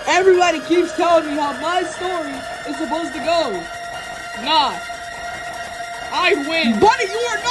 Everybody keeps telling me how my story is supposed to go. Nah. I win. Buddy, you are not